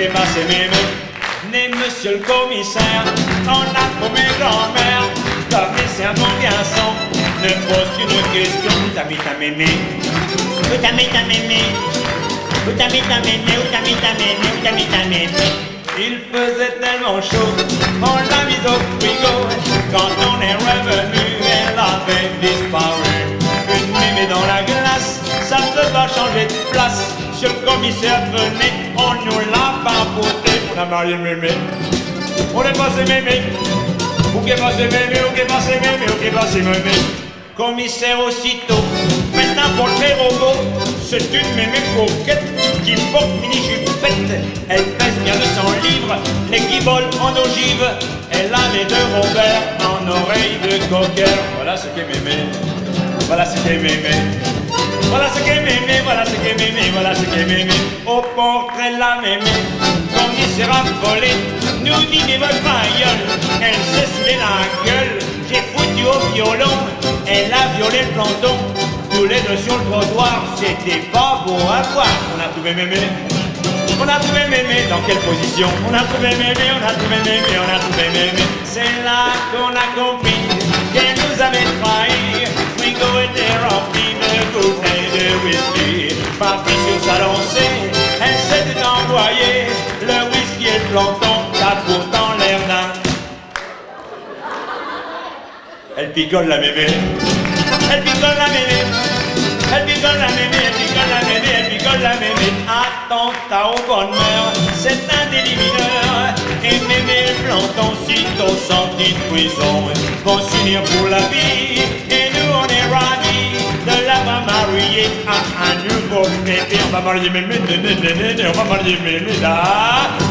qu'est passé mémé. Né monsieur le commissaire, on a promis grand-mère. Commissaire mon garçon, ne pose qu'une question. Où t'as mis ta mémé? Où t'as mis ta mémé? Où t'as mis ta mémé? Où t'as mis ta mémé? Où t'as mis ta mémé? Il faisait tellement chaud, on l'a mise au frigo. Quand on est revenu, elle avait disparu. Une mémé dans la glace, ça ne peut pas changer de place. Monsieur le commissaire venait, on nous l'a barboté. On a marié mémé, on est passé mémé. Où qu'est passé mémé? Où qu'est passé mémé? Où qu'est passé mémé? Commissaire aussitôt, maintenant pour le faire au beau, c'est une mémé coquette qui porte mini-jupette. Elle pèse bien 200 livres, les qui volent en ogive. Elle a les deux Robert en oreille de cocker. Voilà ce qu'est mémé, voilà ce qu'est mémé. Voilà ce qu'est mémé, voilà ce qu'est mémé, voilà ce qu'est mémé. Au portrait la mémé, commissaire affolé, nous dit mais votre gueule. Elle s'est saoulée la gueule, j'ai foutu au violon. Elle a violé le planton, tous les deux sur le trottoir. C'était pas beau à voir. On a trouvé mémé, on a trouvé mémé. Dans quelle position? On a trouvé mémé, on a trouvé mémé, on a trouvé mémé. C'est là qu'on a compris qu'elle nous avait trahi. Frigo était rempli de bouteilles de whisky. Partie sur sa lancée, elle s'était envoyée. Le whisky et le planton, t'as pourtant l'air d'un. Elle picole la mémé, elle picole la mémé, elle picole la mémé, elle picole la mémé, elle picole la mémé. Attentat au bonheur, c'est un délit mineur. Et mémé le planton, sitôt sorti de prison, vont s'unir pour la vie. Et nous on est ravis de l'avoir marié à un nouveau bébé. On va marier mémé, on va marier mémé là.